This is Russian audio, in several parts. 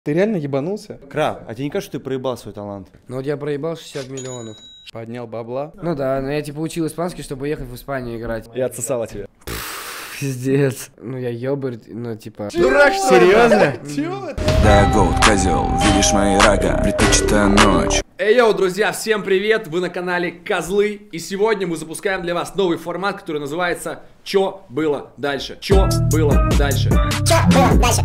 Ты реально ебанулся? Краб, а тебе не кажется, что ты проебал свой талант? Ну вот я проебал 60 миллионов. Поднял бабла. Ну да, но я типа учил испанский, чтобы уехать в Испанию играть. И отсосала тебя. Пиздец. Ну я ёбарь, ну типа... Дурак, что ли? Серьезно? Чего это? Да, Goat, козел, видишь мои рога, предпочитаю ночь. Эй, йоу, друзья, всем привет! Вы на канале Козлы. И сегодня мы запускаем для вас новый формат, который называется «Чё было дальше?». Чё было дальше? Чё было дальше?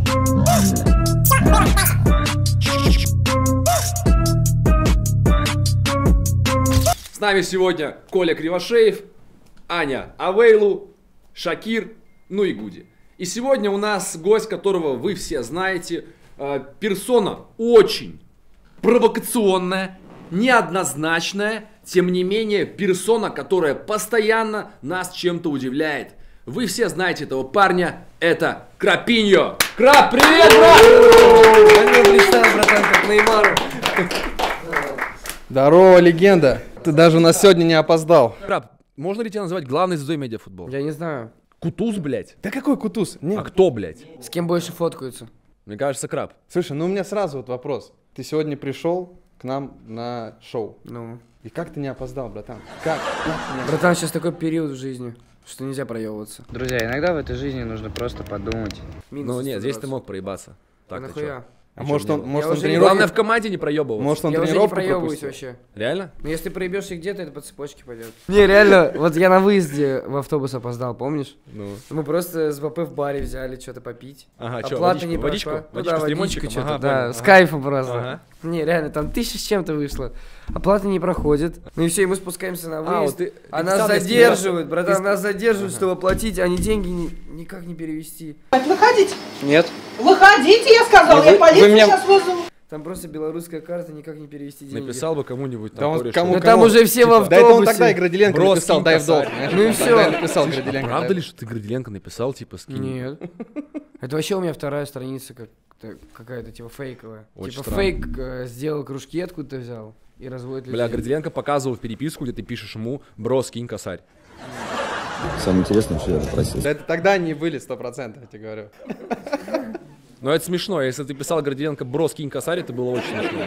С нами сегодня Коля Кривошеев, Аня Авейлу, Шакир, ну и Гуди. И сегодня у нас гость, которого вы все знаете, персона очень провокационная, неоднозначная, тем не менее персона, которая постоянно нас чем-то удивляет. Вы все знаете этого парня, это Крапиньо. Краб, привет, брат! Представил, братан, как Неймару. Здорово, легенда. Ты даже у нас сегодня не опоздал. Краб, можно ли тебя назвать главной звездой медиафутбола? Я не знаю, Кутуз, блядь? Да какой кутуз? Нет. А кто, блядь? с кем больше фоткаются. Мне кажется, Краб. Слушай, ну у меня сразу вот вопрос. Ты сегодня пришел к нам на шоу. Ну. И как ты не опоздал, братан? Как? Братан, сейчас такой период в жизни, что нельзя проебываться. Друзья, иногда в этой жизни нужно просто подумать. Ну нет, здесь ты мог проебаться. Так, ты нахуя? А может он, может Я он уже не тренировку... Главное в команде не проебываться. Может он Я уже не тренировку проебываюсь пропустил? вообще. Реально? Но если ты проебешься где-то, это по цепочке пойдет. Не, реально, вот я на выезде в автобус опоздал, помнишь? Ну. Мы просто с БП в баре взяли что-то попить. Ага, чё, Оплата водичку, не водичку? прошла. Ну Водичку да, с водичку лимончиком? что-то, Ага, да, понял. с кайфом просто. Ага. Не, реально, там 1000 с чем-то вышло. Оплата не проходит. Ну и все, и мы спускаемся на выезд. вот ты А нас специально задерживают, братан, нас задерживают, чтобы оплатить, а не деньги никак не перевести. Выходите. Нет. Выходите, я сказал, я полицию сейчас вызову. Там просто белорусская карта, никак не перевести деньги. Написал бы кому-нибудь Да там он корешу. кому- Да там уже все в Да это он автобусе. тогда и Градиленко Брос, написал, кинь дай в долг. косарь. знаешь, Ну и он всё. тогда и написал Градиленко. Правда да. ли, что ты Градиленко написал, типа, скинь? Нет. Это вообще у меня вторая страница какая-то, типа, фейковая. Очень Типа странно. фейк сделал кружки, откуда-то взял и разводит людей. Бля, Градиленко показывал в переписку, где ты пишешь ему: бро, скинь косарь. Самое интересное, что я попросил. Да это тогда не были 100%, я тебе говорю. Но это смешно, если ты писал Градиленко: бро, скинь косарь, это было очень смешно.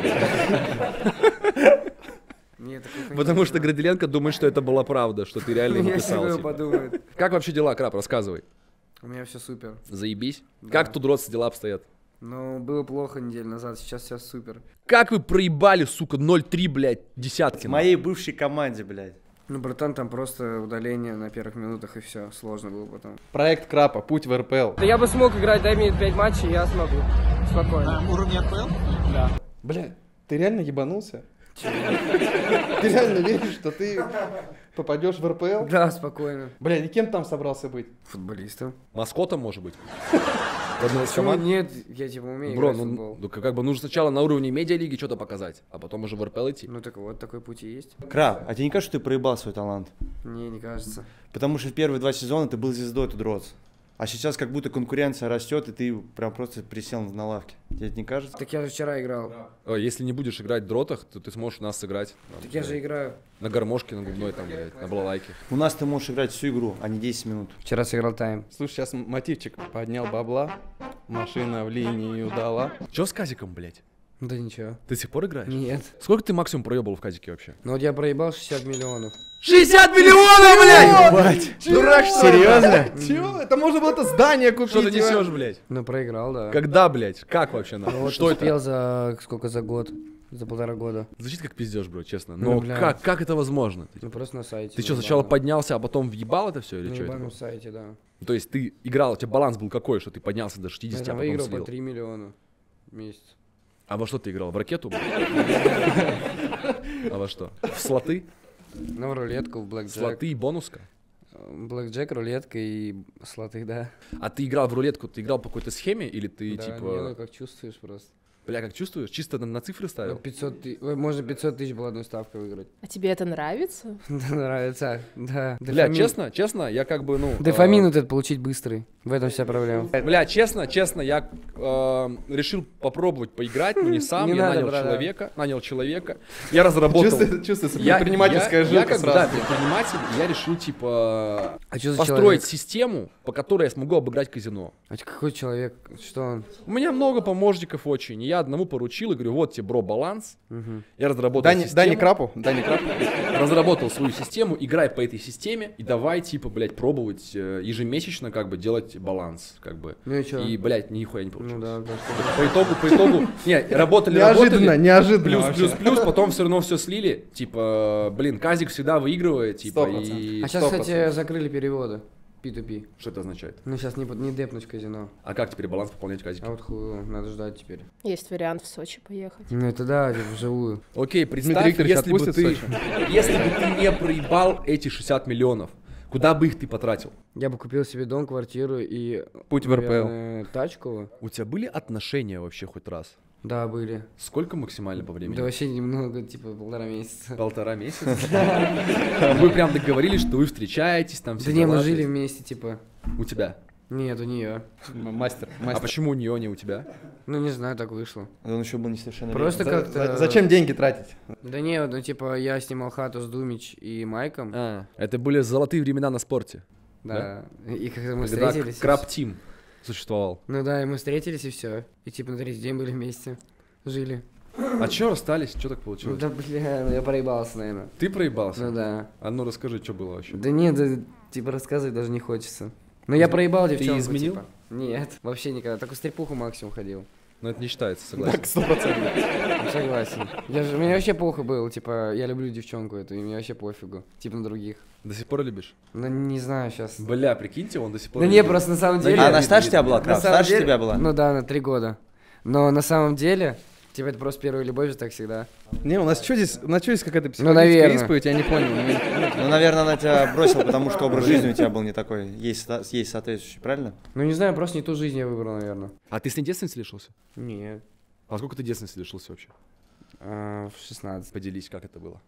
Нет, такой Потому что Градиленко думает, что это была правда, что ты реально не я писал. себе типа. подумает. Как вообще дела, Краб, рассказывай. У меня все супер. Заебись. Да. Как тут родственные дела обстоят? Ну, было плохо неделю назад, сейчас все супер. Как вы проебали, сука, 0-3, блядь, десятки? В моей бывшей команде, блядь. Ну, братан, там просто удаление на первых минутах и все. Сложно было потом. Проект Крапа, путь в РПЛ. Да я бы смог играть, дай мне 5 матчей, я смогу. Спокойно. Уровень РПЛ? Бля, ты реально ебанулся? Ты реально веришь, что ты попадешь в РПЛ? Да, спокойно. Бля, и кем там собрался быть? Футболистом. Маскотом, может быть? В одной из Почему команд? нет? Я типа умею Бро, играть в ну футбол. как бы нужно сначала на уровне медиалиги что-то показать, а потом уже в РПЛ идти. Ну так вот, такой путь и есть. Краб, а тебе не кажется, что ты проебал свой талант? Не кажется. Потому что в первые 2 сезона ты был звездой тут Ротс. А сейчас как будто конкуренция растет, и ты прям просто присел на лавке. Тебе это не кажется? Так я же вчера играл. Если не будешь играть в дротах, то ты сможешь у нас сыграть. Так я же играю. На гармошке, на губной, там, блядь, на балалайке. У нас ты можешь играть всю игру, а не 10 минут. Вчера сыграл тайм. Слушай, сейчас мотивчик. Поднял бабла, машина в линию дала. Чё с Казиком, блядь? Да ничего. Ты до сих пор играешь? Нет. Сколько ты максимум проебал в Казике вообще? Ну вот я проебал 60 миллионов. 60 миллионов, блядь! Дурак, что ли? Серьезно? Чего? Это можно было это здание купить. Что ты типа. несешь, блядь? Ну проиграл, да. Когда, блядь? Как вообще, Ну, нахуй? вот Что это? успел за сколько, за год? За 1,5 года. Звучит как пиздеж, бро, честно. Ну, Но бля. как это возможно? Ну просто на сайте. Ты что, на сначала ебаном. поднялся, а потом въебал это все или На что это ебаном было? сайте, да. Ну, то есть ты играл, у тебя баланс был какой, что ты поднялся до 60, Я а там потом выиграл слил? по 3 миллиона в месяц. А во что ты играл? В ракету? А во что? В слоты? Ну, в рулетку, в блэкджек. Слоты и бонуска? Блэкджек, рулетка и слоты, да. А ты играл в рулетку, ты играл по какой-то схеме или ты Да, типа... не, ну как чувствуешь просто. Бля, как чувствуешь? Чисто на цифры Ну, ставил? 500 тысяч, можно 500 тысяч было одной ставкой выиграть. А тебе это нравится? Да, нравится, да. Бля, Дофамин- честно, я как бы, ну... Дофамин вот этот получить быстрый. В этом вся проблема. Бля, честно, я решил попробовать поиграть, но не сам, Не я надо, братан. нанял человека, я разработал... Чувствуется Я- предпринимательская я жилка как бы, да, сразу. предприниматель, я решил, типа, А что за построить человек? систему, по которой я смогу обыграть казино. А какой человек? Что он? У меня много помощников очень, я я одному поручил и говорю, вот тебе, бро, баланс. Я разработал систему. Дани Крапу. Разработал свою систему, играй по этой системе и давай, типа, блядь, пробовать ежемесячно, как бы, делать баланс, как бы. Ну и чё? И, блядь, нихуя не получилось. Ну да. По итогу, не, работали. Неожиданно. Плюс, потом все равно все слили. Типа, блин, Казик всегда выигрывает, типа, 100%. и... А сейчас, кстати, закрыли переводы. P2P. Что это означает? Ну сейчас не депнуть казино. А как теперь баланс пополнять Казик? А вот хуй, надо ждать теперь. Есть вариант в Сочи поехать. Ну это да, вживую. Окей, Дмитрий представь, Викторович если бы отпустит ты в если бы ты не проебал эти 60 миллионов, куда бы их ты потратил? Я бы купил себе дом, квартиру и... Путь в РПЛ. наверное, тачку. У тебя были отношения вообще хоть раз? Да, были. Сколько максимально по времени? Да вообще немного, типа 1,5 месяца. 1,5 месяца? Вы прям договорились, что вы встречаетесь, там все Да не, мы дела, жили то есть вместе, типа. У тебя? Нет, у нее. Мастер. А почему у нее, не у тебя? Ну не знаю, так вышло. Он еще был несовершеннолетний. Просто как-то... Зачем деньги тратить? Да не, ну типа я снимал хату с Думич и Майком. Это были золотые времена на спорте. Да. И когда мы Когда встретились... Краб Тим существовал. Ну да, и мы встретились и все. И типа на третий день были вместе. Жили. А чё расстались? Чё так получилось? Да бля, ну я проебался, наверное. Ты проебался? Ну да. А ну расскажи, что было вообще. Да нет, да, типа рассказывать даже не хочется. Но я проебал девчонку, изменил? типа. Нет, вообще никогда. Только в стрипуху максимум ходил. Но это не считается, согласен. Так, 100%. Ну, согласен. Мне вообще плохо было, типа, я люблю девчонку эту, и мне вообще пофигу. Типа на других. До сих пор любишь? Ну не знаю сейчас. Бля, прикиньте, он до сих пор Да не, любит. просто на самом деле... А она старше тебя была, на Краб? самом Старше деле- тебя была? Ну да, на 3 года. Но на самом деле, типа, это просто первая любовь, так всегда. Не, у нас что здесь какая-то Ну, психологическая наверное. исповедь, я не понял. Ну, наверное, она тебя бросила, потому что образ жизни у тебя был не такой. Есть соответствующий, правильно? Ну не знаю, просто не ту жизнь я выбрал, наверное. А ты с ней девственности лишился? Нет. А сколько ты девственности лишился вообще? В 16. Поделись, как это было.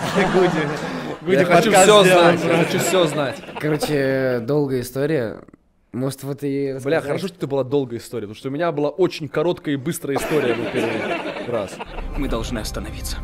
Гуди Я хочу подкаст все сделаем. знать, я хочу все знать. Короче, долгая история. Может, вот и рассказать? Бля, хорошо, что это была долгая история, потому что у меня была очень короткая и быстрая история в первый раз. Мы должны остановиться.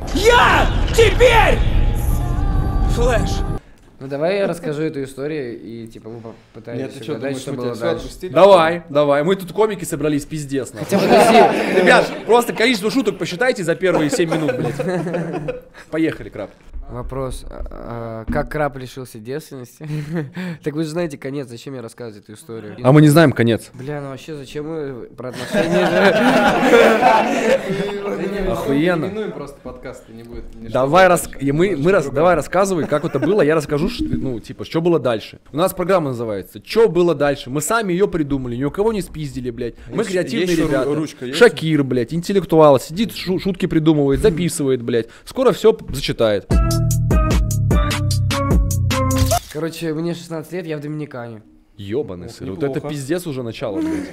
Ну давай я расскажу эту историю и типа вы попытаетесь Нет, ты что, угадать, думаешь, что мы было тебя все дальше. отпустили? Давай, мы тут комики собрались, пиздец. нахуй. Хотя подожди, Ребят, просто количество шуток посчитайте за первые 7 минут, блядь. Поехали, Краб. вопрос. Как Краб лишился девственности? Так вы же знаете конец, зачем мне рассказывать эту историю? А мы не знаем конец. Бля, ну вообще зачем мы про отношения? Охуенно. Минуем просто подкасты, не будет. Давай, давай рассказывай, как это было, я расскажу, ну, типа, что было дальше. У нас программа называется «Что было дальше?». Мы сами ее придумали, ни у кого не спиздили, блядь. Мы Есть креативные еще ребята. ручка есть? Шакир, блядь, интеллектуал, сидит, шутки придумывает, записывает, блядь. Скоро все зачитает. Короче, мне 16 лет, я в Доминикане. Ёбаный сыр, вот неплохо. это пиздец уже начало, блядь.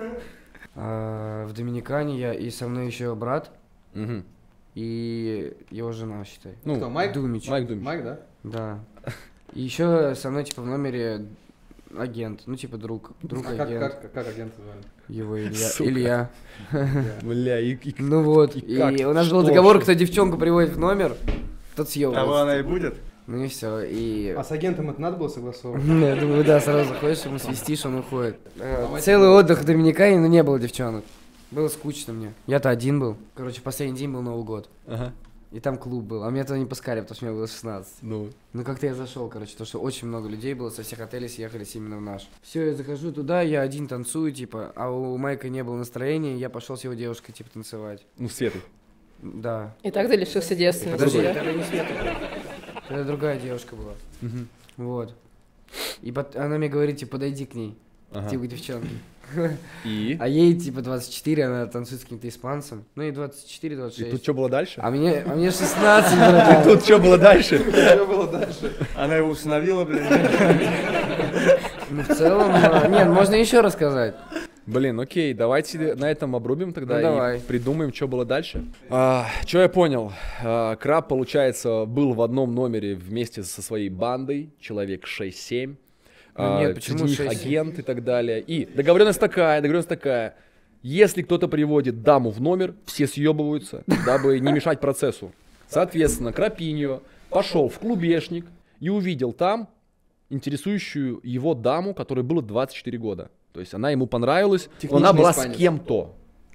В Доминикане я, и со мной еще брат, Мгм. и его жена, считай. Ну, Кто, Майк? Думич. Майк Думич. Майк, да? Да. И еще со мной, типа, в номере агент, ну, типа, друг А агент. как агента звали? Его Илья. Сука. Илья. Бля, и Ну вот, И и как? у нас был Что? договор, кто девчонку приводит в номер, тот Того съебывается. она и будет? Ну и все, и... А с агентом это надо было согласовывать? Я думаю, да, сразу заходишь, ему свистишь, он уходит. Целый отдых в Доминикане, но не было девчонок. Было скучно мне. Я-то один был. Короче, последний день был Новый год. Ага. И там клуб был. А меня туда не пускали, потому что мне было 16. Ну, Ну как-то я зашел, короче, потому что очень много людей было, со всех отелей съехались именно в наш. Все, я захожу туда, я один танцую, типа, а у Майка не было настроения, я пошел с его девушкой, типа, танцевать. ну, Светой. Да. И так ты лишился девственности, Подожди, да? это не Света была. Это другая девушка была. Мгм. Вот. И она мне говорит, типа, подойди к ней, Ага. типа, к девчонке. И? А ей, типа, 24, она танцует с каким-то испанцем. Ну и 24-26. И тут что было дальше? А мне 16, братан. Тут что было дальше? Что было дальше? Она его усыновила, блин. Ну, в целом, нет, можно еще рассказать. Блин, окей, давайте на этом обрубим тогда Ну, и давай. придумаем, что было дальше. Что я понял? Краб, получается, был в одном номере вместе со своей бандой, человек 6-7. Ну, нет, почему среди них 6-7? агент и так далее. И договоренность такая. Если кто-то приводит даму в номер, все съебываются, дабы не мешать процессу. Соответственно, Крапиньо пошел в клубешник и увидел там интересующую его даму, которой было 24 года. То есть она ему понравилась, но она Техничный была испанец. с кем-то.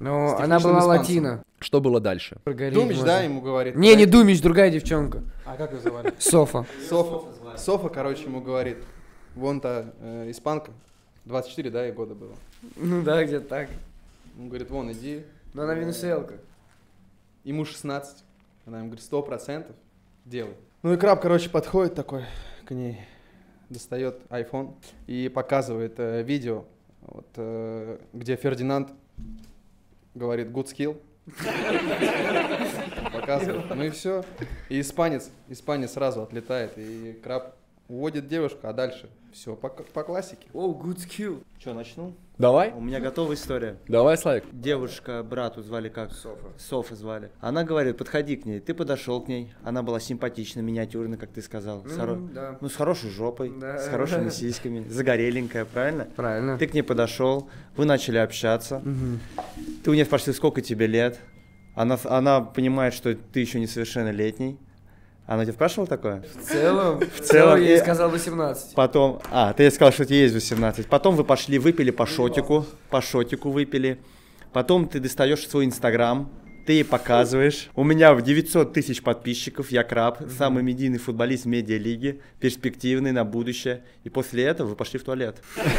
Но С она техничным была испанцем. латина. Что было дальше? Прогореть Думич, можно. да, ему говорит. Не Думич, другая девчонка. А как ее звали? Софа. Софа, короче, ему говорит. Вон та испанка. 24, да, ей года было. Ну да, где-то так. Он говорит, вон, иди. Но она венесуэлка. Ему 16. Она ему говорит, 100% делай. Ну и краб, короче, подходит такой к ней, достает iPhone и показывает видео, вот, где Фердинанд говорит good skill. Показывает. Ну и все. И испанец сразу отлетает. И краб уводит девушку, а дальше все по классике. О, good skill. Что, начну? Давай. У меня готова история. Давай, Славик. Девушка, брату звали как? Софа звали. Она говорит, подходи к ней. Ты подошел к ней. Она была симпатичная, миниатюрная, как ты сказал. Да. Ну, с хорошей жопой, Да. с хорошими сиськами, загореленькая, правильно? Правильно. Ты к ней подошел, вы начали общаться. Ты у нее спросил, сколько тебе лет. Она понимает, что ты еще несовершеннолетний. Она тебя спрашивала такое? В целом целом, я ей и- сказал 18. Потом, ты ей сказал, что тебе есть 18. Потом вы пошли, выпили по шотику выпили. Потом ты достаешь свой Инстаграм, ты ей показываешь. У меня 900 тысяч подписчиков, я краб, самый медийный футболист в медиалиге, перспективный на будущее. И после этого вы пошли в туалет.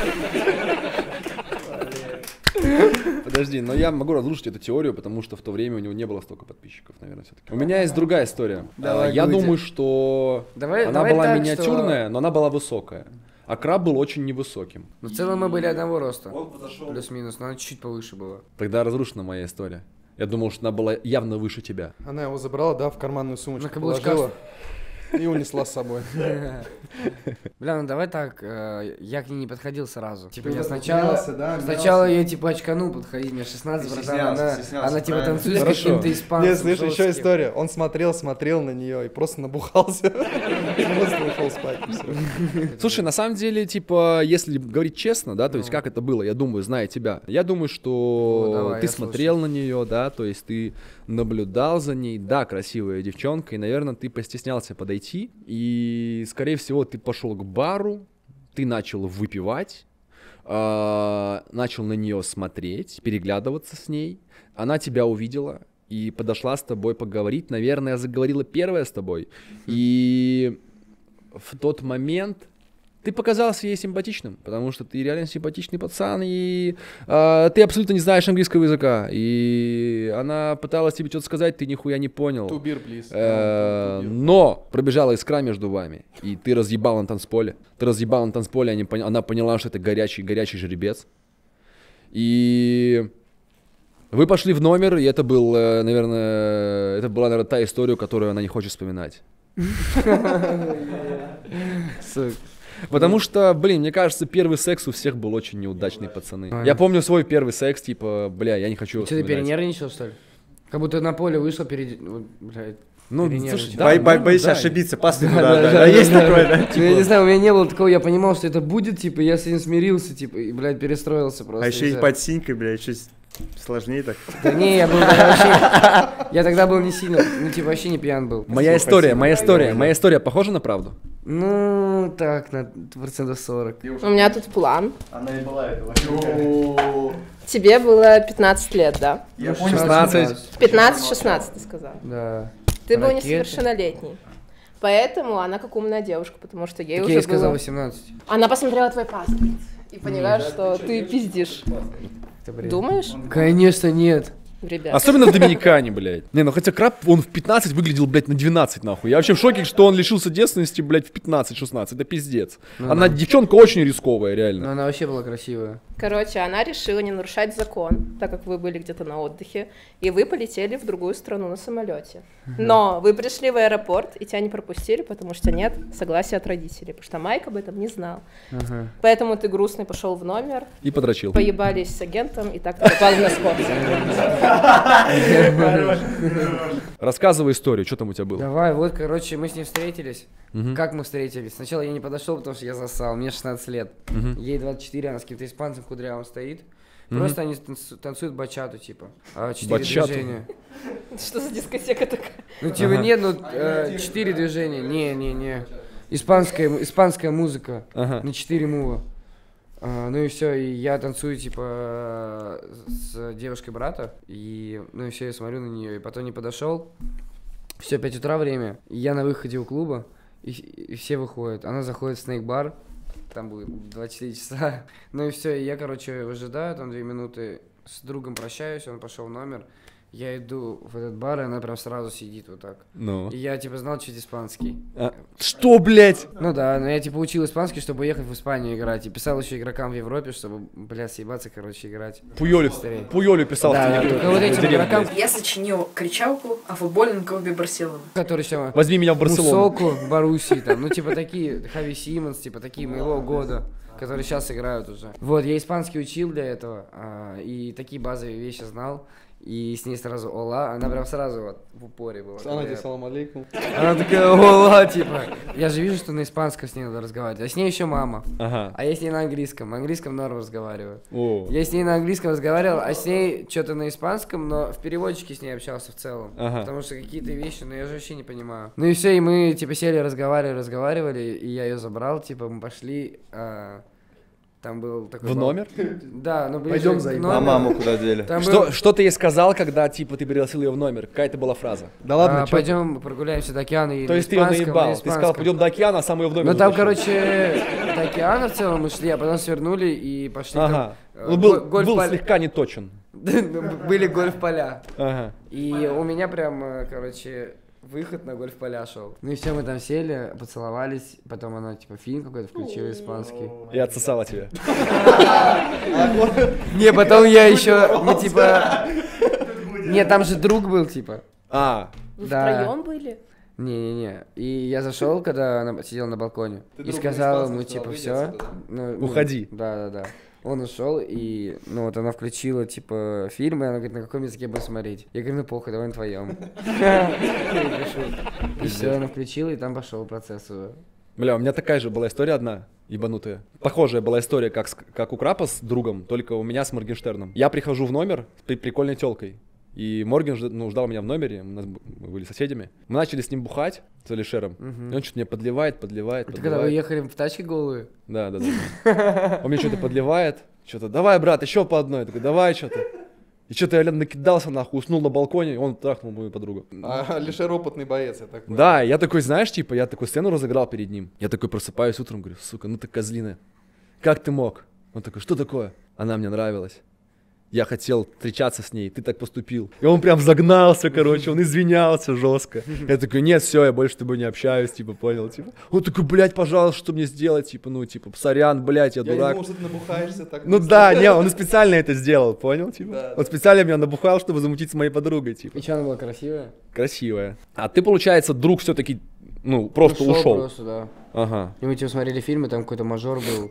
Подожди, но я могу разрушить эту теорию, потому что в то время у него не было столько подписчиков, наверное, все-таки. У меня есть другая история. Давай, Я Гуди. думаю, что Давай она была так, миниатюрная, но она была высокая. А краб был очень невысоким. Но в целом мы были одного роста. Плюс-минус, но она чуть-чуть повыше была. Тогда разрушена моя история. Я думал, что она была явно выше тебя. Она его забрала, да, в карманную сумочку На каблучках. положила и унесла с собой. Бля, ну давай так, я к ней не подходил сразу. Типа Ты я мялся, да, сначала я типа очканул подходить, мне 16, Ты братан, стеснялся, она типа правильно. танцует с Хорошо. каким-то испанцем. Нет, слышь, еще жестким. история. Он смотрел на нее и просто набухался. И просто ушел спать. и всё. Слушай, на самом деле, типа, если говорить честно, да, то есть как это было, я думаю, зная тебя, я думаю, что Ну, давай, ты я смотрел на нее, да, то есть ты наблюдал за ней, да, красивая девчонка, и, наверное, ты постеснялся подойти, и, скорее всего, ты пошел к бару, ты начал выпивать, начал на нее смотреть, переглядываться с ней, она тебя увидела и подошла с тобой поговорить, наверное, заговорила первая с тобой, и в тот момент ты показался ей симпатичным, потому что ты реально симпатичный пацан, и ты абсолютно не знаешь английского языка, и она пыталась тебе что-то сказать, ты нихуя не понял. Two beer, please. Но пробежала искра между вами, и ты разъебал на танцполе. Она поняла, что это горячий жеребец. И вы пошли в номер, и это был, наверное, та история, которую она не хочет вспоминать. Потому что, блин, мне кажется, первый секс у всех был очень неудачный, пацаны. Я помню свой первый секс, типа, бля, я не хочу его Что, ты вспоминать. перенервничал, что ли? Как будто на поле вышел блядь. Ну, перенервничал. слушай, да, Боишься да. ошибиться, пасты да, есть такое, да? Ну, я не знаю, у меня не было такого, я понимал, что это будет, типа, я с ним смирился, типа, и, блядь, перестроился просто. А еще и под синькой, блядь, еще сложнее так. Да не, я был тогда вообще... Я тогда был не сильно, ну, типа, вообще не пьян был. Моя история похожа на правду? Ну, так, на 40%. У меня тут план. Она и была это вообще. Тебе было 15 лет, да? Я понял. 16. 15-16, ты сказал. Да. Ты был Ракета. несовершеннолетний. Поэтому она как умная девушка, потому что ей Так уже я ей сказал было... 18. Она посмотрела твой паспорт и поняла, что ты пиздишь. Это бред. Думаешь? Конечно, нет. Ребят. Особенно в Доминикане, блядь. Не, ну хотя краб, он в 15 выглядел, блядь, на 12, нахуй. Я вообще в шоке, что он лишился девственности, блядь, в 15-16. Это пиздец. Она девчонка очень рисковая, Но реально. она вообще была красивая. Короче, она решила не нарушать закон, так как вы были где-то на отдыхе, и вы полетели в другую страну на самолете. Но вы пришли в аэропорт, и тебя не пропустили, потому что нет согласия от родителей, потому что Майк об этом не знал. Поэтому ты грустный пошел в номер, И подрочил. поебались с агентом, и так ты попал на спорт. Рассказывай историю, что там у тебя было. Давай, вот, короче, мы с ней встретились. Как мы встретились? Сначала я не подошел, потому что я засал, мне 16 лет. Ей 24, она с каким-то испанцем кудрявым стоит. Просто они танцуют бачату, типа. 4 Бачату? движения. Что за дискотека такая? Ну, типа, нет, ну, 4 движения. Не. Испанская музыка Ага. на 4 мува. Ну и все, и я танцую, типа, с девушкой брата, и, ну и все, я смотрю на нее, и потом не подошел. Все, 5 утра время, и я на выходе у клуба, и все выходят. Она заходит в снейк-бар, там будет 24 часа. Ну и все, и я, короче, выжидаю там 2 минуты, с другом прощаюсь, он пошел в номер. Я иду в этот бар, и она прям сразу сидит вот так. Ну. И я, типа, знал чуть испанский. Что, блядь? Ну да, но я, типа, учил испанский, чтобы уехать в Испанию играть. И писал еще игрокам в Европе, чтобы, блядь, съебаться, короче, играть. Пуёлю писал. Да, только вот этим игрокам, Я сочинил кричалку о футбольном клубе Барселоны. которые еще... Возьми меня в Барселону. Мусоку, Боруссии, там, ну, типа, такие, Хави Симмонс, типа, такие моего года, которые сейчас играют уже. Вот, я испанский учил для этого, и такие базовые вещи знал. И с ней сразу ола, она прям сразу вот в упоре была. Она тебе салам алейкум. Она такая ола, типа. Я же вижу, что на испанском с ней надо разговаривать. А с ней еще мама. Ага. А я с ней на английском. На английском норм разговариваю. О. Я с ней на английском разговаривал, а с ней что-то на испанском, но в переводчике с ней общался в целом. Ага. Потому что какие-то вещи, ну я же вообще не понимаю. Ну и все, и мы типа сели, разговаривали, и я ее забрал, типа мы пошли. Там был такой... В номер? Да, ну ближе Пойдем к заебем. номеру. А маму куда дели? Там был- Что ты ей сказал, когда, типа, ты пригласил ее в номер? Какая-то была фраза? Да ладно, чё? Пойдем прогуляемся до океана. И То на есть ты ее испанском, на наебал? Ты сказал, испанском. пойдем до океана, а сам ее в номер Ну там, затащил. короче, до океана в целом мы шли, а потом свернули и пошли Ага. там... Ну, был гольф-поля. слегка не точен. Были гольф-поля. Ага. И у меня прям, короче, выход на гольф-поля шел. Ну и все, мы там сели, поцеловались, потом она, типа, фильм какой-то включила испанский. И отсосала тебя. Не, потом я еще, мы, типа... Не, там же друг был, типа. А, Вы Да. втроем были? Не-не-не. И я зашел, когда она сидела на балконе, и сказал ему, типа, все. Уходи. Да. Он ушел, и, ну, вот она включила, типа, фильм, и она говорит, на каком языке будем смотреть? Я говорю, ну, похуй, давай на твоем. И все, она включила, и там пошел процесс уже. бля, у меня такая же была история одна, ебанутая. Похожая была история, как у Крапа с другом, только у меня с Моргенштерном. Я прихожу в номер с прикольной телкой. И Морген ждал меня в номере, мы были соседями. Мы начали с ним бухать, с Алишером. И он что-то мне подливает. Это когда вы ехали в тачке голые? Да. Он мне что-то подливает, что-то, давай, брат, еще по одной. Я такой, давай что-то. И что-то я накидался нахуй, уснул на балконе, и он трахнул мою подругу. А Алишер опытный боец, я так понял. Да, я такой, знаешь, типа, я такую сцену разыграл перед ним. Я такой просыпаюсь утром, говорю, сука, ну ты козлина. Как ты мог? Он такой, что такое? Она мне нравилась. Я хотел встречаться с ней, ты так поступил. И он прям загнался, короче, он извинялся жестко. Я такой, нет, все, я больше с тобой не общаюсь, типа, понял, типа. Он такой, блядь, пожалуйста, что мне сделать, типа, ну, типа, сорян, блядь, я Я не дурак. думал, что ты набухаешься так. Ну быстро. да, не, он специально это сделал, понял, типа. Да. Он специально меня набухал, чтобы замутить с моей подругой, типа. И что, она была красивая? Красивая. А ты, получается, друг все-таки, ну, просто ушел. Просто, да. Ага. И мы типа смотрели фильмы, там какой-то мажор был,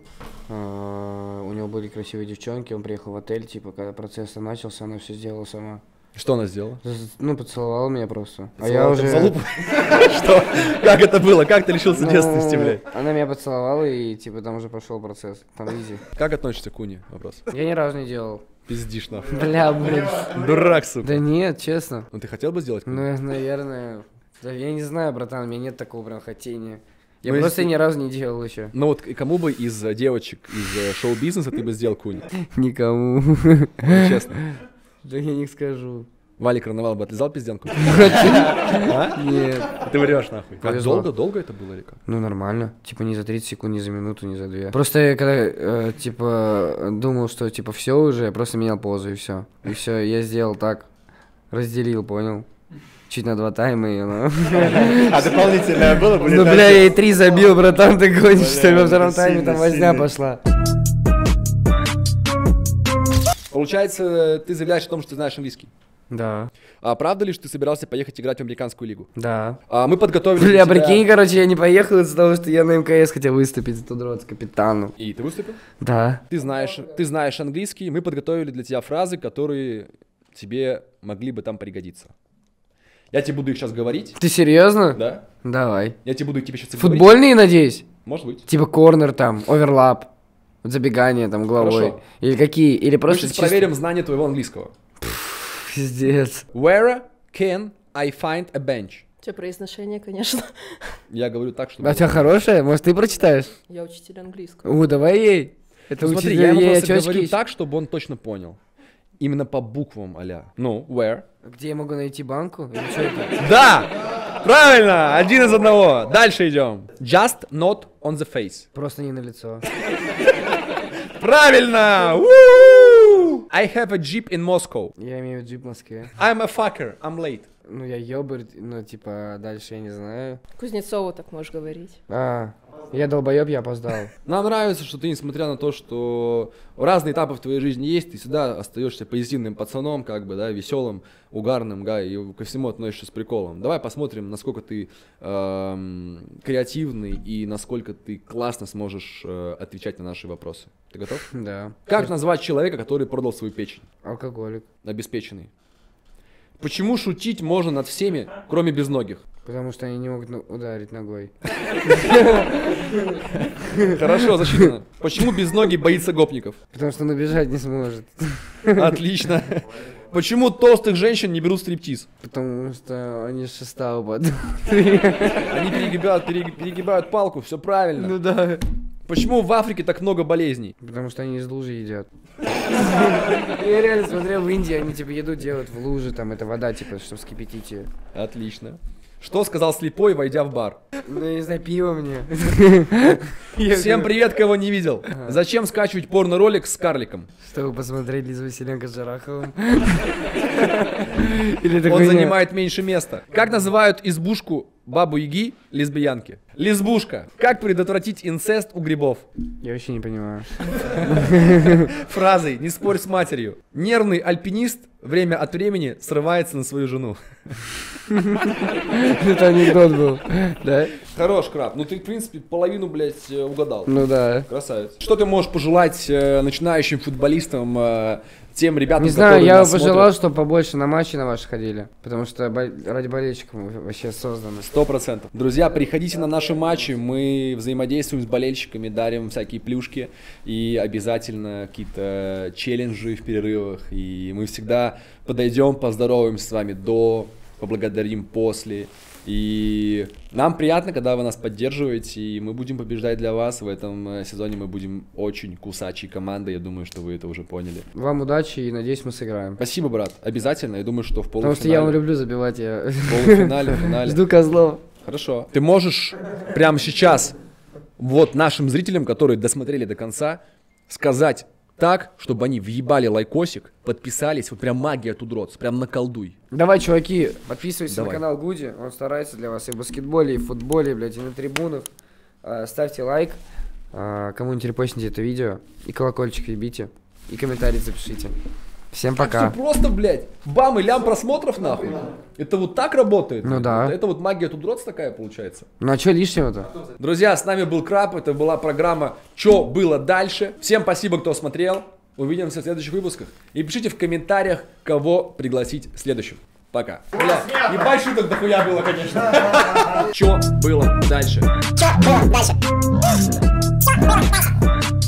у него были красивые девчонки, он приехал в отель, типа, когда процесс начался, она все сделала сама. Что она сделала? Ну, поцеловала меня просто. А Поцеловала я тебя уже... в залупу? Что? Как это было? Как ты лишился Ну, девственности, блядь? Она меня поцеловала, и типа там уже пошел процесс. Там изи. Как относишься к Уни? Вопрос. Я ни разу не делал. Пиздишь нахуй. Бля, блин. Дурак, сука. Да нет, честно. Ну ты хотел бы сделать? Ну, наверное... Да я не знаю, братан, у меня нет такого прям хотения. Я Ну, просто если- ни разу не делал еще. Ну вот и кому бы из девочек из шоу-бизнеса ты бы сделал Куни? Никому. Ну, честно. Да я не скажу. Валик Карнавал бы отлизал пиздянку? А? Нет. Ты врешь нахуй. Как Повезло. долго это было или как? Ну, нормально. Типа не за 30 секунд, не за минуту, не за 2. Просто я когда, типа, думал, что, типа, все уже, я просто менял позу, и все. И все, я сделал так. Разделил, понял? Чуть на 2 тайма, и ну... А дополнительное было, блин? Ну, бля, я и 3 забил, братан, ты гонишь, что ли, во втором тайме там возня пошла. Получается, ты заявляешь о том, что ты знаешь английский. Да. А правда ли, что ты собирался поехать играть в американскую лигу? Да. Мы подготовили Бля, для тебя- прикинь, короче, я не поехал из-за того, что я на МКС хотел выступить за Тудрот с капитаном. И ты выступил? Да. Ты знаешь английский, мы подготовили для тебя фразы, которые тебе могли бы там пригодиться. Я тебе буду их сейчас говорить. Ты серьезно? Да? Давай. Я тебе буду их тебе сейчас говорить. Футбольные, надеюсь? Может быть. Типа корнер там, оверлап, забегание там головой. Хорошо. Или какие? Или Мы просто сейчас чисто- проверим знание твоего английского. Пиздец. Where can I find a bench? У тебя произношение, конечно. Я говорю так, чтобы... А у тебя хорошая? Может, ты прочитаешь? Я учитель английского. Давай ей. Это Ну, смотри, учитывая я ему ей просто очечки говорю ещё. так, чтобы он точно понял. Именно по буквам а-ля. Ну, where? Где я могу найти банку? Или что это? Да! Правильно! Один из одного. Дальше идем. Just not on the face. Просто не на лицо. Правильно! Woo! I have a jeep in Moscow. Я имею джип в Москве. I'm a fucker. I'm late. Ну, я ёбарь, ну, типа, дальше я не знаю. Кузнецову так можешь говорить. Я долбоёб, я опоздал. Нам нравится, что ты, несмотря на то, что разные этапы в твоей жизни есть, ты всегда остаешься позитивным пацаном, как бы, да, веселым, угарным, да, и ко всему относишься с приколом. Давай посмотрим, насколько ты креативный и насколько ты классно сможешь отвечать на наши вопросы. Ты готов? Да. Как назвать человека, который продал свою печень? Алкоголик. Обеспеченный. Почему шутить можно над всеми, кроме безногих? Потому что они не могут ударить ногой. Хорошо, засчитано. Почему безногий боится гопников? Потому что он убежать не сможет. Отлично. Почему толстых женщин не берут стриптиз? Потому что они с шеста упадут. Они перегибают палку, все правильно. Ну да. Почему в Африке так много болезней? Потому что они из лужи едят. Я реально смотрел в Индии, они типа еду делают в луже, там это вода, типа, чтобы вскипятить ее. Отлично. Что сказал слепой, войдя в бар? Ну, я не знаю, пиво мне. Всем привет, кого не видел. Зачем скачивать порно-ролик с карликом? Чтобы посмотреть Лизу Василенко с Жараховым. Он занимает меньше места. Как называют избушку бабу-яги лесбиянки? Лесбушка. Как предотвратить инцест у грибов? Я вообще не понимаю. Фразой «не спорь с матерью». Нервный альпинист время от времени срывается на свою жену. Это анекдот был, да? Хорош, Краб. Ну ты, в принципе, половину, блядь, угадал. Ну да. Красавец. Что ты можешь пожелать начинающим футболистам, тем ребятам, Не знаю, которые я бы нас пожелал, смотрят? чтобы побольше на матчи на ваши ходили. Потому что ради болельщиков мы вообще созданы. 100%. Друзья, приходите на наши матчи, мы взаимодействуем с болельщиками, дарим всякие плюшки и обязательно какие-то челленджи в перерывах. И мы всегда подойдем, поздороваемся с вами до, поблагодарим после. И нам приятно, когда вы нас поддерживаете, и мы будем побеждать для вас. В этом сезоне мы будем очень кусачей командой, я думаю, что вы это уже поняли. Вам удачи и надеюсь, мы сыграем. Спасибо, брат, обязательно, я думаю, что в полуфинале. Потому что я вам люблю забивать, я В полуфинале, в финале. жду козлов. Хорошо. Ты можешь прямо сейчас вот нашим зрителям, которые досмотрели до конца, сказать так, чтобы они въебали лайкосик, подписались, вот прям магия Тудроц, прям наколдуй. Давай, чуваки, подписывайтесь Давай. на канал Гуди, он старается для вас и в баскетболе, и в футболе, блядь, и на трибунах. Ставьте лайк, кому-нибудь репостните это видео, и колокольчик ебите, и комментарий запишите. Всем пока. Все просто, блядь, бам и лям просмотров нахуй. Это вот так работает? Ну да. Это вот магия Тудроц такая получается. Ну а что лишнего-то? Друзья, с нами был Краб, это была программа «Чё было дальше?». Всем спасибо, кто смотрел. Увидимся в следующих выпусках. И пишите в комментариях, кого пригласить следующим. Пока. Бля, ебать шуток дохуя было, конечно. Чё было дальше? Чё было дальше?